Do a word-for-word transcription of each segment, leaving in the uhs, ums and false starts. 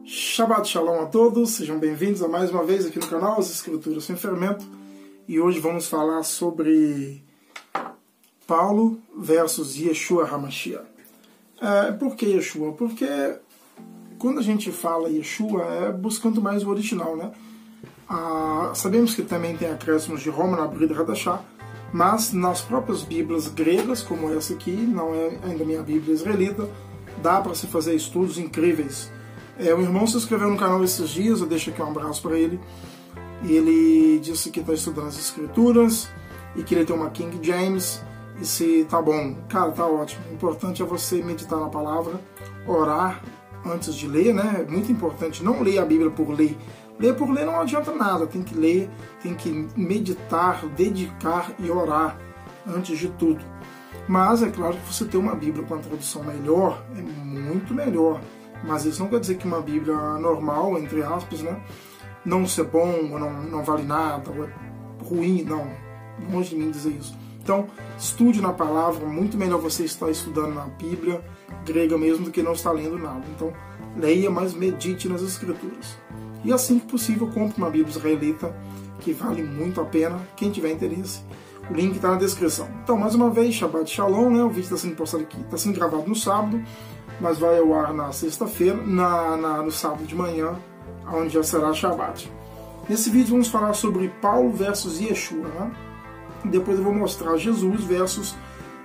Shabbat Shalom a todos, sejam bem-vindos a mais uma vez aqui no canal As Escrituras Sem Fermento. E hoje vamos falar sobre Paulo versus Yeshua HaMashiach. É, por que Yeshua? Porque quando a gente fala Yeshua é buscando mais o original, né? Ah, sabemos que também tem acréscimos de Roma na Brit Hadashah, mas nas próprias Bíblias gregas, como essa aqui, não é ainda minha Bíblia israelita, dá para se fazer estudos incríveis. É, o irmão se inscreveu no canal esses dias, eu deixo aqui um abraço para ele. E ele disse que está estudando as Escrituras e que ele tem uma King James. E se tá bom, cara, tá ótimo. O importante é você meditar na palavra, orar antes de ler, né? É muito importante não ler a Bíblia por ler. Ler por ler não adianta nada, tem que ler, tem que meditar, dedicar e orar antes de tudo. Mas é claro que você ter uma Bíblia com a tradução melhor é muito melhor. Mas isso não quer dizer que uma Bíblia normal, entre aspas, né, não ser bom, ou não, não vale nada, ou é ruim, não. Longe de mim dizer isso. Então, estude na palavra, muito melhor você estar estudando na Bíblia grega mesmo do que não estar lendo nada. Então, leia, mas medite nas Escrituras. E assim que possível, compre uma Bíblia israelita, que vale muito a pena, quem tiver interesse. O link está na descrição. Então, mais uma vez, Shabbat Shalom, né? O vídeo está sendo postado aqui, está sendo gravado no sábado, mas vai ao ar na sexta-feira, na, na, no sábado de manhã, onde já será Shabbat. Nesse vídeo vamos falar sobre Paulo versus Yeshua, né? Depois eu vou mostrar Jesus versus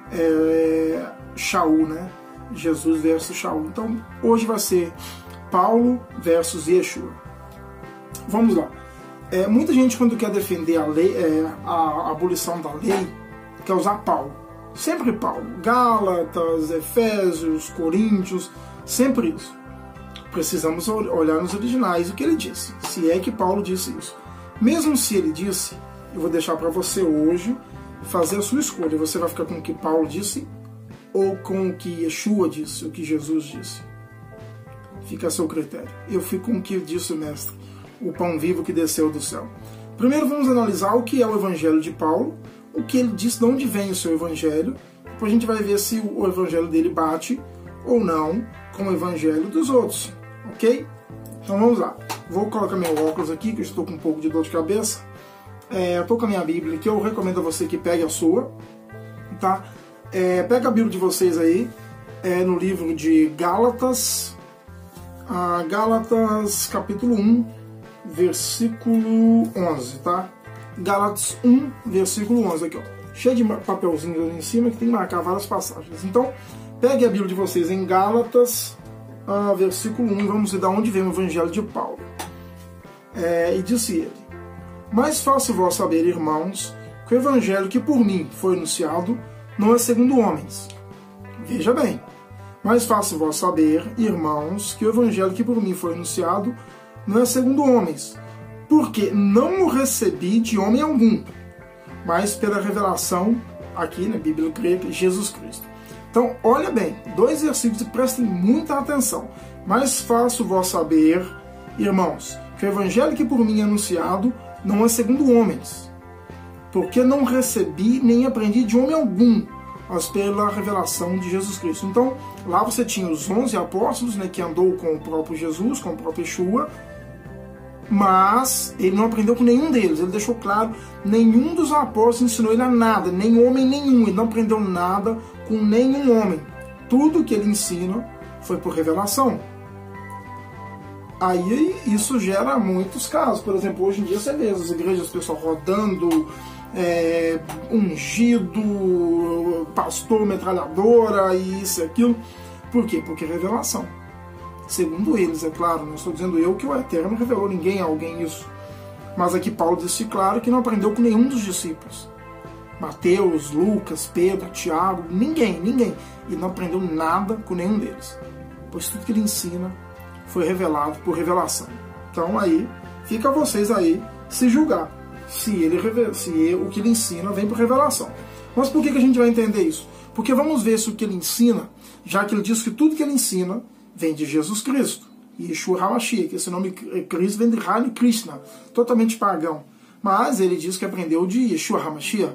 é, Shaul, né? Jesus versus Shaul. Então, hoje vai ser Paulo versus Yeshua. Vamos lá. É, muita gente, quando quer defender a lei, é, a, a abolição da lei, quer usar Paulo. Sempre Paulo. Gálatas, Efésios, Coríntios, sempre isso. Precisamos olhar nos originais o que ele disse, se é que Paulo disse isso. Mesmo se ele disse, eu vou deixar para você hoje fazer a sua escolha. Você vai ficar com o que Paulo disse ou com o que Yeshua disse, o que Jesus disse. Fica a seu critério. Eu fico com o que disse o mestre, o pão vivo que desceu do céu. Primeiro vamos analisar o que é o evangelho de Paulo, o que ele disse, de onde vem o seu evangelho. Depois a gente vai ver se o evangelho dele bate ou não com o evangelho dos outros, ok? Então vamos lá. Vou colocar meu óculos aqui, que eu estou com um pouco de dor de cabeça. É, eu estou com a minha Bíblia, que eu recomendo a você que pegue a sua, tá? É, pega a Bíblia de vocês aí, é, no livro de Gálatas, a Gálatas capítulo um, versículo onze, tá? Gálatas um, versículo onze, aqui ó, cheio de papelzinho ali em cima que tem que marcar várias passagens. Então, pegue a Bíblia de vocês em Gálatas, uh, versículo um, vamos ver de onde vem o evangelho de Paulo. É, e disse ele: Mas faço vós saber, irmãos, que o evangelho que por mim foi anunciado não é segundo homens. Veja bem, mas faço vós saber, irmãos, que o evangelho que por mim foi anunciado não é segundo homens, porque não o recebi de homem algum, mas pela revelação, aqui na Bíblia grega, Jesus Cristo. Então, olha bem, dois versículos e prestem muita atenção. Mas faço vós saber, irmãos, que o evangelho que por mim é anunciado não é segundo homens, porque não recebi nem aprendi de homem algum, mas pela revelação de Jesus Cristo. Então, lá você tinha os onze apóstolos, né, que andou com o próprio Jesus, com o próprio Yeshua, mas ele não aprendeu com nenhum deles. Ele deixou claro, nenhum dos apóstolos ensinou ele a nada, nem homem nenhum. Ele não aprendeu nada com nenhum homem. Tudo que ele ensina foi por revelação. Aí isso gera muitos casos. Por exemplo, hoje em dia você vê as igrejas, o pessoal rodando, é, ungido, pastor, metralhadora, e isso e aquilo. Por quê? Porque é revelação. Segundo eles, é claro, não estou dizendo eu que o Eterno revelou ninguém a alguém isso. Mas aqui Paulo disse claro que não aprendeu com nenhum dos discípulos. Mateus, Lucas, Pedro, Tiago, ninguém, ninguém. Ele não aprendeu nada com nenhum deles. Pois tudo que ele ensina foi revelado por revelação. Então aí, fica a vocês aí se julgar. Se, ele, se ele, o que ele ensina vem por revelação. Mas por que a gente vai entender isso? Porque vamos ver se o que ele ensina, já que ele diz que tudo que ele ensina vem de Jesus Cristo, Yeshua HaMashiach, que esse nome Cristo vem de Hare Krishna, totalmente pagão. Mas ele diz que aprendeu de Yeshua HaMashiach.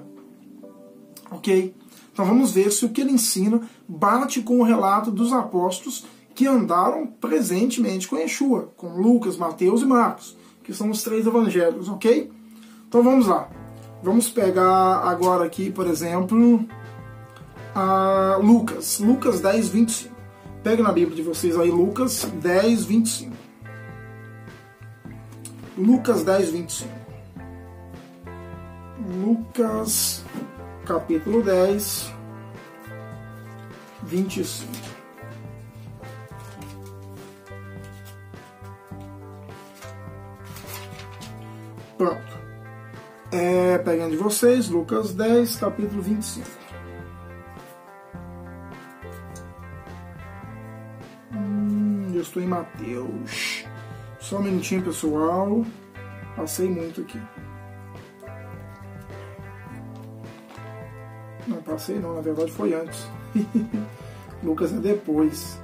Ok? Então vamos ver se o que ele ensina bate com o relato dos apóstolos que andaram presentemente com Yeshua, com Lucas, Mateus e Marcos, que são os três evangelhos, ok? Então vamos lá. Vamos pegar agora aqui, por exemplo, a Lucas, Lucas dez, vinte e cinco. Pega na Bíblia de vocês aí, Lucas dez, vinte e cinco. Lucas dez, vinte e cinco. Lucas, capítulo dez, vinte e cinco. Pronto. É, pegando de vocês, Lucas dez, capítulo vinte e cinco. Hum, eu estou em Mateus. Só um minutinho, pessoal. Passei muito aqui. Não passei não, na verdade foi antes. Lucas é depois.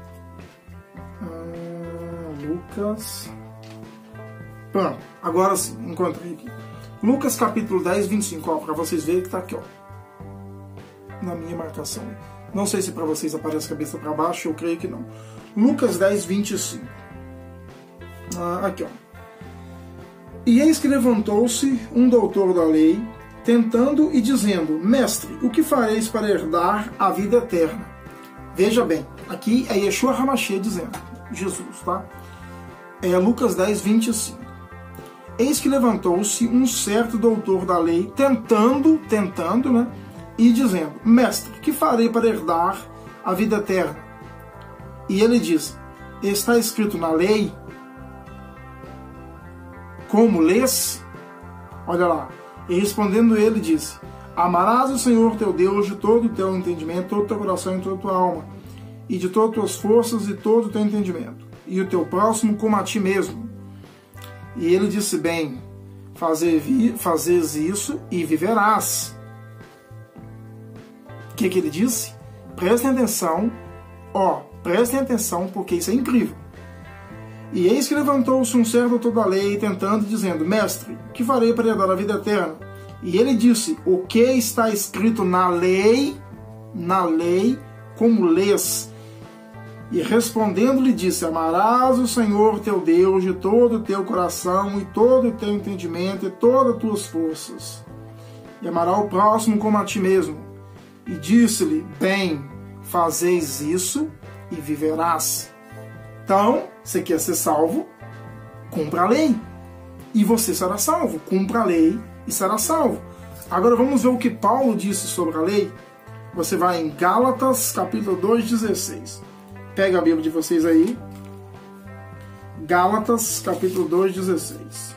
Ah, Lucas... Pronto, agora sim, encontrei aqui. Lucas capítulo dez, vinte e cinco, ó, para vocês verem que tá aqui, ó. Na minha marcação. Não sei se para vocês aparece a cabeça para baixo, eu creio que não. Lucas dez, vinte e cinco. Ah, aqui, ó. E eis que levantou-se um doutor da lei, tentando e dizendo: Mestre, o que fareis para herdar a vida eterna? Veja bem, aqui é Yeshua HaMashiach dizendo, Jesus, tá? É Lucas dez, vinte e cinco. Eis que levantou-se um certo doutor da lei, tentando, tentando, né? E dizendo: Mestre, que farei para herdar a vida eterna? E ele diz: Está escrito na lei? Como lês? Olha lá. E respondendo ele, disse: Amarás o Senhor teu Deus de todo o teu entendimento, todo o teu coração e toda a tua alma, e de todas as tuas forças e todo o teu entendimento, e o teu próximo como a ti mesmo. E ele disse: Bem, fazes isso e viverás. O que, que ele disse? Prestem atenção, ó, prestem atenção, porque isso é incrível. E eis que levantou-se um servo toda a lei, tentando, dizendo: Mestre, que farei para herdar a vida eterna? E ele disse: O que está escrito na lei, na lei, como lês? E respondendo-lhe disse: Amarás o Senhor teu Deus de todo o teu coração e todo o teu entendimento e todas as tuas forças. E amarás o próximo como a ti mesmo. E disse-lhe: Bem, fazeis isso e viverás. Então, você quer ser salvo? Cumpra a lei. E você será salvo. Cumpra a lei e será salvo. Agora vamos ver o que Paulo disse sobre a lei. Você vai em Gálatas, capítulo dois, dezesseis. Pega a Bíblia de vocês aí. Gálatas, capítulo dois, dezesseis.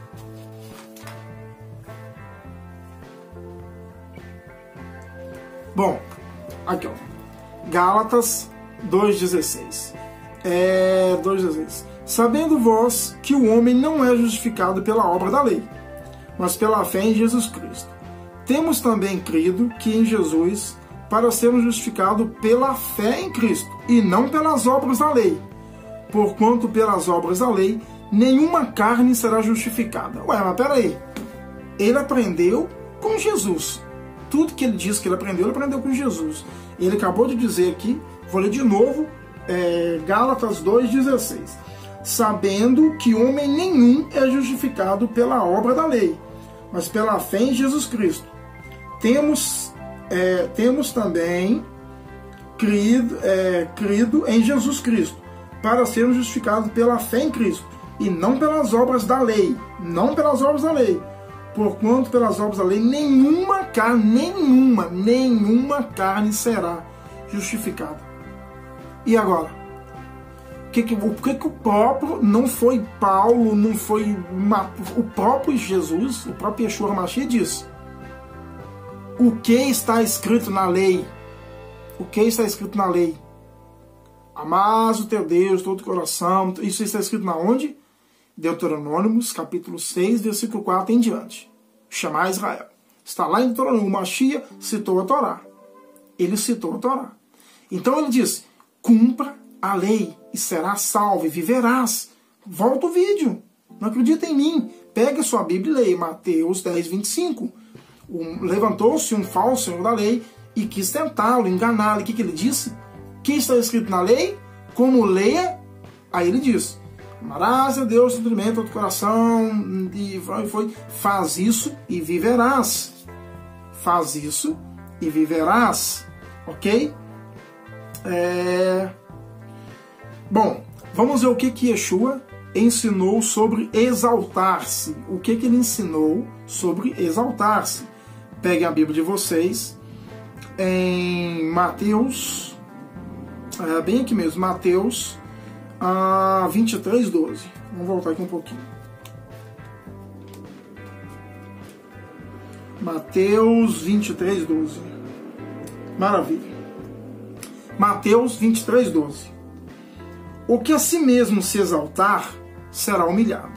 Bom, aqui ó. Gálatas dois, dezesseis. É, dois, dezesseis. Sabendo vós que o homem não é justificado pela obra da lei, mas pela fé em Jesus Cristo. Temos também crido que em Jesus, para sermos justificados pela fé em Cristo, e não pelas obras da lei. Porquanto pelas obras da lei, nenhuma carne será justificada. Ué, mas peraí. Ele aprendeu com Jesus. Tudo que ele disse que ele aprendeu, ele aprendeu com Jesus. Ele acabou de dizer aqui, vou ler de novo, é, Gálatas dois, dezesseis. Sabendo que homem nenhum é justificado pela obra da lei, mas pela fé em Jesus Cristo. Temos, é, temos também crido, é, crido em Jesus Cristo, para sermos justificados pela fé em Cristo, e não pelas obras da lei, não pelas obras da lei, porquanto pelas obras da lei nenhuma carne, nenhuma, nenhuma carne será justificada. E agora? O que, que, o que, que o próprio, não foi Paulo, não foi uma, o próprio Jesus, o próprio Yeshua HaMashiach disse? O que está escrito na lei? O que está escrito na lei? Amás o teu Deus, todo o coração. Isso está escrito na onde? Deuteronômios, capítulo seis, versículo quatro em diante. Chamar Israel. Está lá em Deuteronômio. O Mashiach citou a Torá. Ele citou a Torá. Então ele diz: cumpra a lei e será salvo e viverás. Volta o vídeo. Não acredita em mim. Pega sua Bíblia e leia Mateus dez, vinte e cinco. Um, levantou-se um falso senhor da lei e quis tentá-lo, enganá-lo. O que, que ele disse? O que está escrito na lei? como ler, aí ele diz, amarás a Deus de todo todo coração, e foi, faz isso e viverás. Faz isso e viverás, ok? É... Bom, vamos ver o que que Yeshua ensinou sobre exaltar-se. O que que ele ensinou sobre exaltar-se? Peguem a Bíblia de vocês em Mateus, é, bem aqui mesmo, Mateus ah, vinte e três, doze. Vamos voltar aqui um pouquinho. Mateus vinte e três, doze. Maravilha. Mateus vinte e três, doze. O que a si mesmo se exaltar, será humilhado.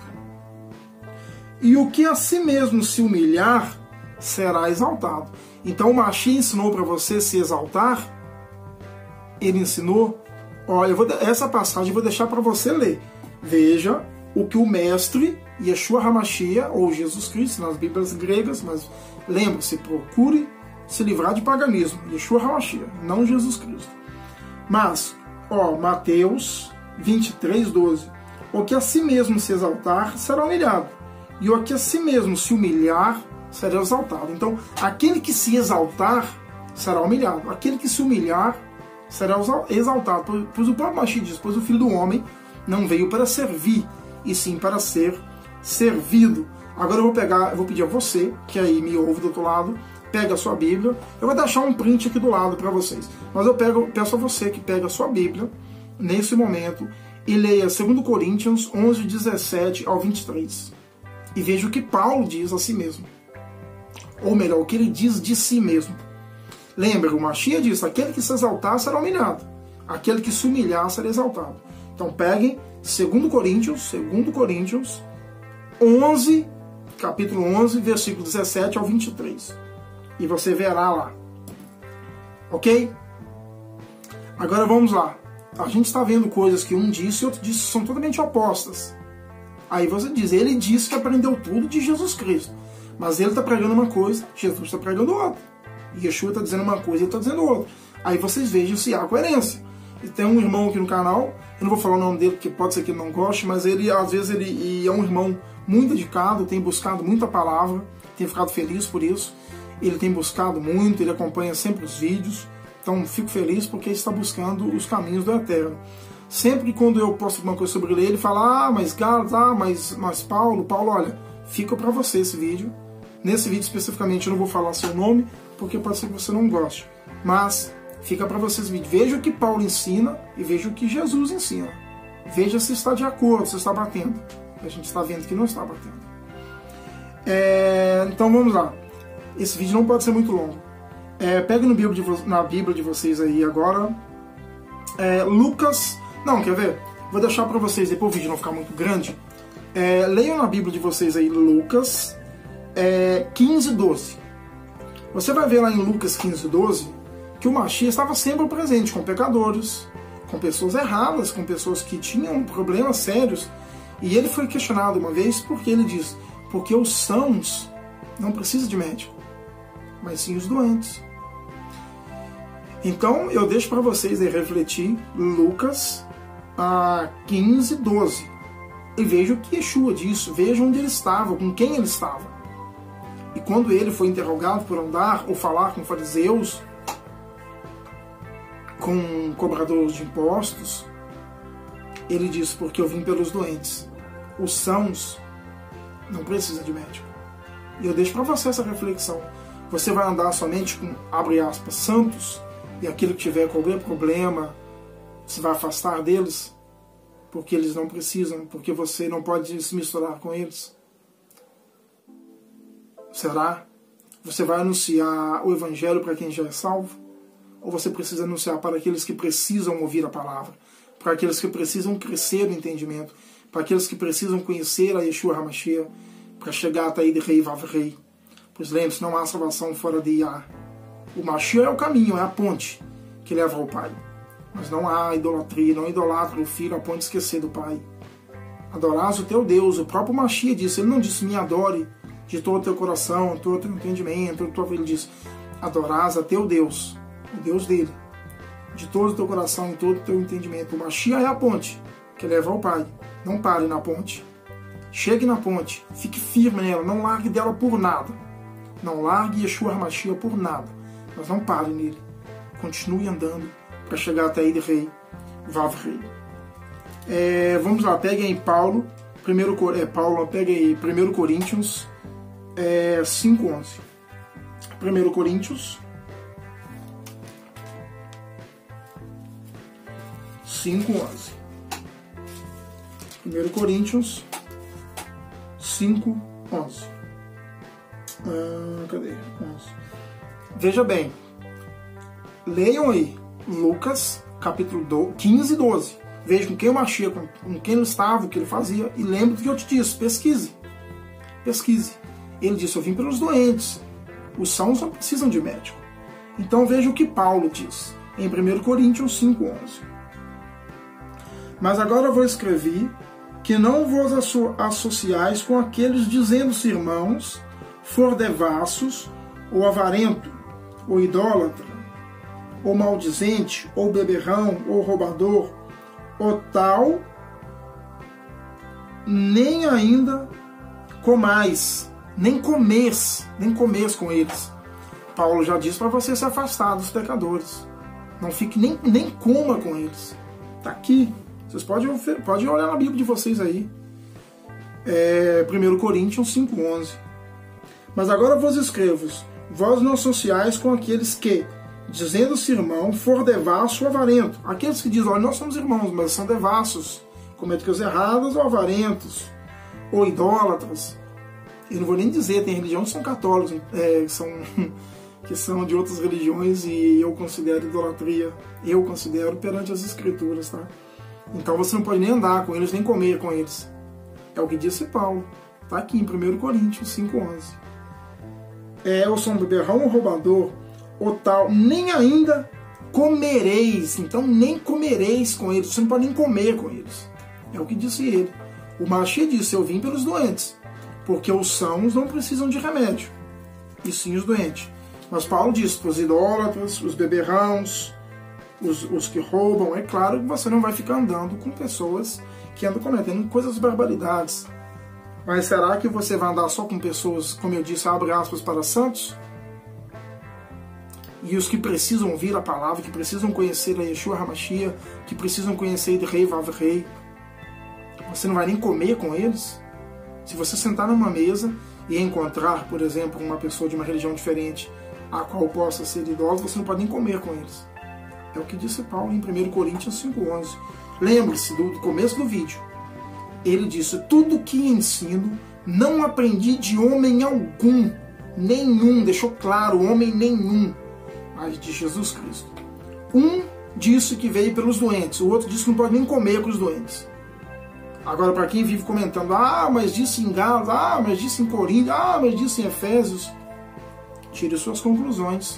E o que a si mesmo se humilhar, será exaltado. Então o Mashiach ensinou para você se exaltar. Ele ensinou. Olha, eu vou, essa passagem eu vou deixar para você ler. Veja o que o mestre Yeshua HaMashiach, ou Jesus Cristo, nas Bíblias gregas, mas lembre-se, procure se livrar de paganismo. Yeshua HaMashiach, não Jesus Cristo. Mas, ó, Mateus vinte e três, doze. O que a si mesmo se exaltar, será humilhado. E o que a si mesmo se humilhar, será exaltado. Então, aquele que se exaltar, será humilhado. Aquele que se humilhar, será exaltado. Pois o próprio Mashiach diz, pois o Filho do Homem não veio para servir, e sim para ser servido. Agora eu vou pegar, eu vou pedir a você, que aí me ouve do outro lado, pega a sua Bíblia. Eu vou deixar um print aqui do lado para vocês. Mas eu pego, peço a você que pega a sua Bíblia, nesse momento, e leia dois Coríntios onze, dezessete ao vinte e três. E veja o que Paulo diz a si mesmo. Ou melhor, o que ele diz de si mesmo. Lembra, o Mashiach diz, aquele que se exaltar será humilhado. Aquele que se humilhar será exaltado. Então peguem dois Coríntios, dois Coríntios onze, capítulo onze, versículo dezessete ao vinte e três. E você verá lá. Ok? Agora vamos lá. A gente está vendo coisas que um disse e outro disse são totalmente opostas. Aí você diz, ele disse que aprendeu tudo de Jesus Cristo. Mas ele está pregando uma coisa, Jesus está pregando outra. E Yeshua está dizendo uma coisa e ele está dizendo outra. Aí vocês vejam se há coerência. E tem um irmão aqui no canal, eu não vou falar o nome dele porque pode ser que ele não goste, mas ele, às vezes, ele é um irmão muito dedicado, tem buscado muita palavra, tem ficado feliz por isso. Ele tem buscado muito, ele acompanha sempre os vídeos. Então fico feliz porque ele está buscando os caminhos do Eterno. Sempre que quando eu posto alguma coisa sobre ele, ele fala, ah, mas Gálatas, ah, mas, mas Paulo, Paulo, olha, fica para você esse vídeo. Nesse vídeo especificamente eu não vou falar seu nome, porque pode ser que você não goste. Mas fica para você esse vídeo. Veja o que Paulo ensina e veja o que Jesus ensina. Veja se está de acordo, se está batendo. A gente está vendo que não está batendo. É, então vamos lá. Esse vídeo não pode ser muito longo. É, pegue no Bíblia de, na Bíblia de vocês aí agora. É, Lucas... Não, quer ver? Vou deixar para vocês aí, para o vídeo não ficar muito grande. É, leiam na Bíblia de vocês aí Lucas é, quinze, doze. Você vai ver lá em Lucas quinze, doze que o Mashiach estava sempre presente com pecadores, com pessoas erradas, com pessoas que tinham problemas sérios. E ele foi questionado uma vez porque ele diz, porque os sãos não precisam de médico, mas sim os doentes. Então eu deixo para vocês aí refletir Lucas ah, quinze, doze. E veja o que Yeshua disse, veja onde ele estava, com quem ele estava. E quando ele foi interrogado por andar ou falar com fariseus, com cobradores de impostos, ele disse, porque eu vim pelos doentes. Os sãos não precisam de médico. E eu deixo para você essa reflexão. Você vai andar somente com, abre aspas, santos, e aquele que tiver qualquer problema, você vai afastar deles, porque eles não precisam, porque você não pode se misturar com eles? Será? Você vai anunciar o Evangelho para quem já é salvo? Ou você precisa anunciar para aqueles que precisam ouvir a palavra? Para aqueles que precisam crescer no entendimento? Para aqueles que precisam conhecer a Yeshua HaMashiach? Para chegar até aí de Rei Vav Rei? Pois lembre-se, não há salvação fora de Yah. O Mashiach é o caminho, é a ponte que leva ao Pai. Mas não há idolatria, não idolatra o Filho a ponto de esquecer do Pai. Adorás o teu Deus. O próprio Mashiach disse, ele não disse, me adore de todo o teu coração, todo o teu entendimento, todo o teu... Ele disse, adorás a teu Deus, o Deus dele, de todo o teu coração, em todo o teu entendimento. O Mashiach é a ponte que leva ao Pai. Não pare na ponte. Chegue na ponte, fique firme nela, não largue dela por nada. Não largue Yeshua HaMashiach por nada. Mas não pare nele. Continue andando para chegar até ele, rei, Vav Rei. É, vamos lá, peguem aí Paulo, primeiro, é, Paulo, peguem aí primeiro Coríntios é, cinco, onze. primeiro Coríntios cinco, onze. primeiro Coríntios cinco, onze. Ah, cadê? onze. Veja bem, leiam aí Lucas capítulo quinze e doze. Veja com quem o Mashiach, com quem ele estava, o que ele fazia, e lembre do que eu te disse, pesquise. Pesquise. Ele disse, eu vim pelos doentes. Os sãos não precisam de médico. Então veja o que Paulo diz em primeiro Coríntios cinco, onze. Mas agora vou escrever que não vos asso associais com aqueles dizendo-se irmãos, for devassos, ou avarento, ou idólatra, ou maldizente, ou beberrão, ou roubador, ou tal, nem ainda comais, nem comeis, nem comeis com eles. Paulo já disse para você se afastar dos pecadores. Não fique nem, nem coma com eles. Está aqui. Vocês podem, podem olhar na Bíblia de vocês aí. É, primeiro Coríntios cinco, onze. Mas agora vos escrevo, vós não associais com aqueles que, dizendo-se irmão, for devasso ou avarento. Aqueles que dizem, olha, nós somos irmãos, mas são devassos, cometem coisas erradas, ou avarentos, ou idólatras. Eu não vou nem dizer, tem religiões que são católicos, é, que, são, que são de outras religiões, e eu considero idolatria, eu considero perante as Escrituras, tá? Então você não pode nem andar com eles, nem comer com eles. É o que disse Paulo. Está aqui em primeiro Coríntios cinco, onze. É, ou são beberrão ou roubador, ou tal, nem ainda comereis. Então nem comereis com eles. Você não pode nem comer com eles. É o que disse ele. O Mashiach disse, eu vim pelos doentes. Porque os sãos não precisam de remédio. E sim os doentes. Mas Paulo disse, os idólatras, os beberrãos, Os, os que roubam, é claro que você não vai ficar andando com pessoas que andam cometendo coisas barbaridades. Mas será que você vai andar só com pessoas, como eu disse, abre aspas, para santos? E os que precisam ouvir a palavra, que precisam conhecer a Yeshua HaMashiach, que precisam conhecer o Rei Vav Rei, você não vai nem comer com eles? Se você sentar numa mesa e encontrar, por exemplo, uma pessoa de uma religião diferente, a qual possa ser idólatra, você não pode nem comer com eles. É o que disse Paulo em primeiro Coríntios cinco, onze. Lembre-se do, do começo do vídeo. Ele disse, tudo que ensino não aprendi de homem algum, nenhum, deixou claro, homem nenhum, mas de Jesus Cristo. Um disse que veio pelos doentes, o outro disse que não pode nem comer com os doentes. Agora, para quem vive comentando, ah, mas disse em Gálatas, ah, mas disse em Coríntios, ah, mas disse em Efésios, tire suas conclusões.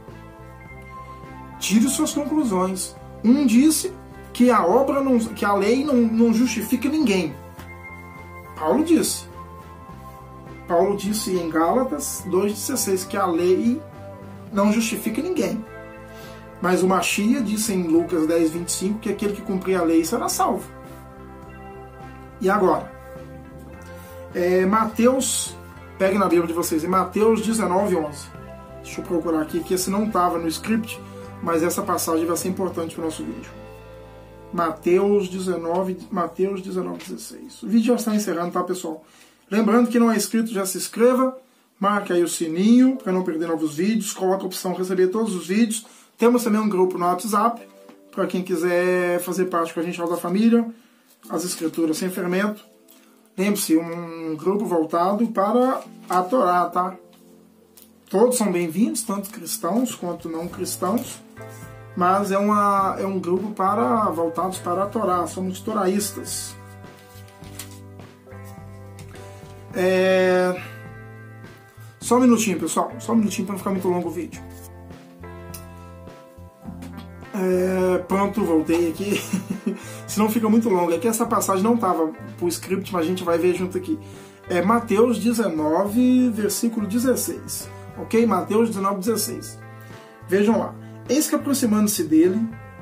Tire suas conclusões. Um disse que a obra, não, que a lei não, não justifica ninguém. Paulo disse. Paulo disse em Gálatas dois, dezesseis que a lei não justifica ninguém. Mas o Mashiach disse em Lucas dez, vinte e cinco que aquele que cumprir a lei será salvo. E agora? É, Mateus, pegue na Bíblia de vocês, em Mateus dezenove, onze. Deixa eu procurar aqui, que esse não estava no script, mas essa passagem vai ser importante para o nosso vídeo. Mateus dezenove, Mateus dezenove, dezesseis. O vídeo já está encerrando, tá, pessoal? Lembrando que não é inscrito, já se inscreva. Marque aí o sininho para não perder novos vídeos. Coloque a opção receber todos os vídeos. Temos também um grupo no WhatsApp para quem quiser fazer parte com a gente da família. As Escrituras Sem Fermento. Lembre-se, um grupo voltado para a Torá, tá? Todos são bem-vindos, tanto cristãos quanto não cristãos. Mas é, uma, é um grupo para, voltados para a Torá. Somos toraístas. É... Só um minutinho, pessoal. Só um minutinho para não ficar muito longo o vídeo. É... Pronto, voltei aqui. Senão fica muito longo. É que essa passagem não estava para o script, mas a gente vai ver junto aqui. É Mateus dezenove, versículo dezesseis. Ok? Mateus dezenove, dezesseis. Vejam lá. Eis que aproximando-se dele,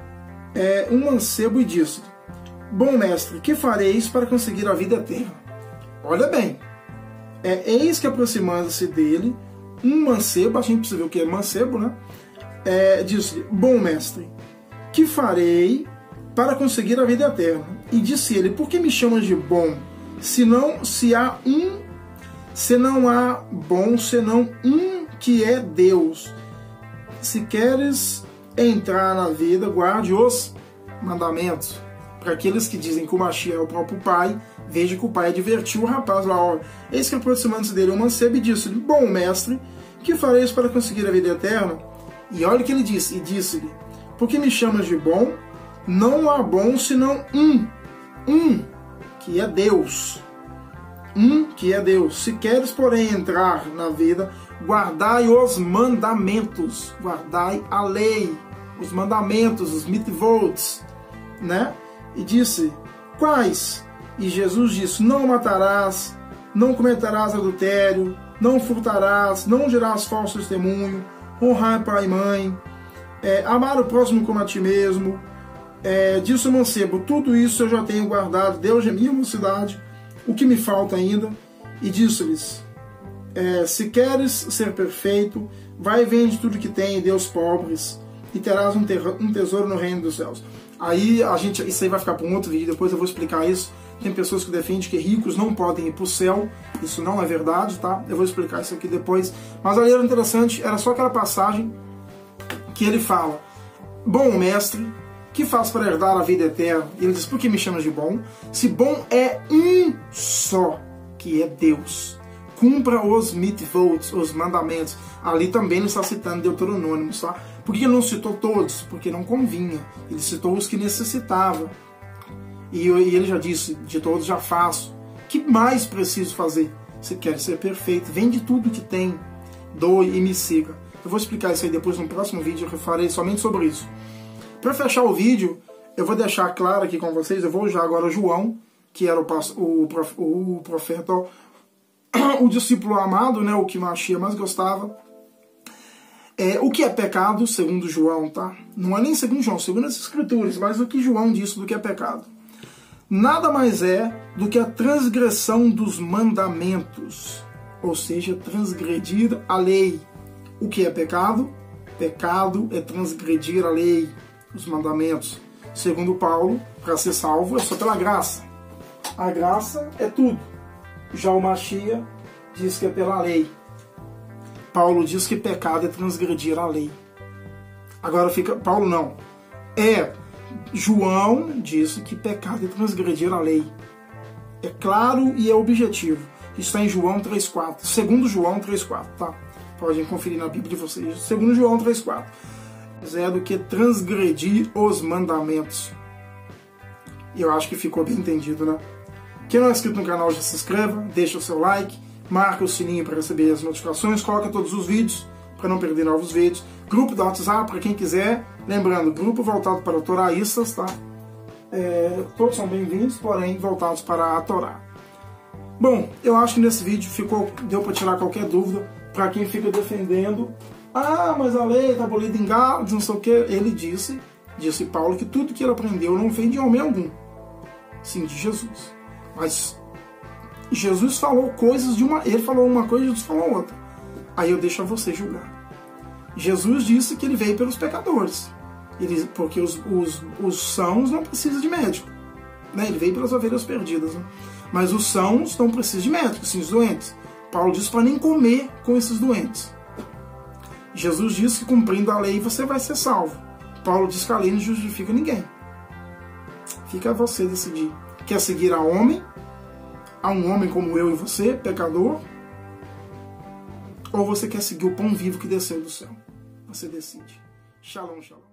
é, um mancebo e disse: bom mestre, que fareis para conseguir a vida eterna? Olha bem, é, eis que aproximando-se dele um mancebo, a gente precisa ver o que é mancebo, né? É, disse: bom mestre, que farei para conseguir a vida eterna? E disse ele: por que me chamas de bom? Se não, se há um, se não há bom, senão um que é Deus. Se queres entrar na vida, guarde os mandamentos. Para aqueles que dizem que o Mashiach é o próprio Pai, veja que o Pai advertiu o rapaz lá, ó, eis que aproximando-se dele um mancebo e disse-lhe: bom mestre, que fareis para conseguir a vida eterna? E olha o que ele disse, e disse-lhe: por que me chamas de bom? Não há bom senão um, um, que é Deus. Um que é Deus. Se queres, porém, entrar na vida, guardai os mandamentos, guardai a lei, os mandamentos, os mitzvot, né? E disse: quais? E Jesus disse: não matarás, não cometerás adultério, não furtarás, não dirás falso testemunho, honrar pai e mãe, é, amar o próximo como a ti mesmo. É, disse o mancebo: tudo isso eu já tenho guardado, Deus é minha mocidade, o que me falta ainda? E disse-lhes: é, se queres ser perfeito, vai e vende tudo que tem e dê aos pobres, e terás um, um tesouro no reino dos céus. Aí a gente, isso aí vai ficar para um outro vídeo, depois eu vou explicar isso. Tem pessoas que defendem que ricos não podem ir para o céu, isso não é verdade, tá? Eu vou explicar isso aqui depois. Mas ali era interessante, era só aquela passagem que ele fala: bom mestre, que faz para herdar a vida eterna? E ele diz: por que me chamas de bom? Se bom é um só, que é Deus. Cumpra os mitzvot, os mandamentos. Ali também ele está citando Deuteronômio, tá? Por que ele não citou todos? Porque não convinha. Ele citou os que necessitava. E, e ele já disse: de todos já faço. Que mais preciso fazer? Se quer ser perfeito, vende tudo que tem, doe e me siga. Eu vou explicar isso aí depois no próximo vídeo, eu farei somente sobre isso. Para fechar o vídeo, eu vou deixar claro aqui com vocês, eu vou usar agora João, que era o, o, o profeta, o discípulo amado, né, o que Mashiach mais gostava. É, o que é pecado, segundo João, tá? Não é nem segundo João, segundo as Escrituras, mas o que João disse do que é pecado. Nada mais é do que a transgressão dos mandamentos, ou seja, transgredir a lei. O que é pecado? Pecado é transgredir a lei, os mandamentos. Segundo Paulo, para ser salvo é só pela graça. A graça é tudo. Já o Mashiach diz que é pela lei. Paulo diz que pecado é transgredir a lei. Agora fica... Paulo não. É... João disse que pecado é transgredir a lei. É claro e é objetivo. Está em João três quatro. Segundo João três quatro, tá? Podem conferir na Bíblia de vocês. Segundo João três quatro. É do que transgredir os mandamentos. E eu acho que ficou bem entendido, né? Quem não é inscrito no canal, já se inscreva, deixa o seu like, marca o sininho para receber as notificações, coloca todos os vídeos para não perder novos vídeos. Grupo do WhatsApp para quem quiser. Lembrando, grupo voltado para toraístas, tá? É, todos são bem-vindos, porém voltados para a Torá. Bom, eu acho que nesse vídeo ficou, deu para tirar qualquer dúvida para quem fica defendendo: ah, mas a lei está abolida em Gálatas, não sei o que. Ele disse, disse Paulo, que tudo que ele aprendeu não vem de homem algum, sim de Jesus. Mas Jesus falou coisas de uma... Ele falou uma coisa e Jesus falou outra. Aí eu deixo a você julgar. Jesus disse que ele veio pelos pecadores. Ele, porque os, os, os sãos não precisam de médico. Né? Ele veio pelas ovelhas perdidas. Né? Mas os sãos não precisam de médico, sim, os doentes. Paulo disse para nem comer com esses doentes. Jesus disse que cumprindo a lei você vai ser salvo. Paulo diz que a lei não justifica ninguém. Fica a você decidir. Quer seguir a homem, a um homem como eu e você, pecador, ou você quer seguir o pão vivo que desceu do céu? Você decide. Shalom, shalom.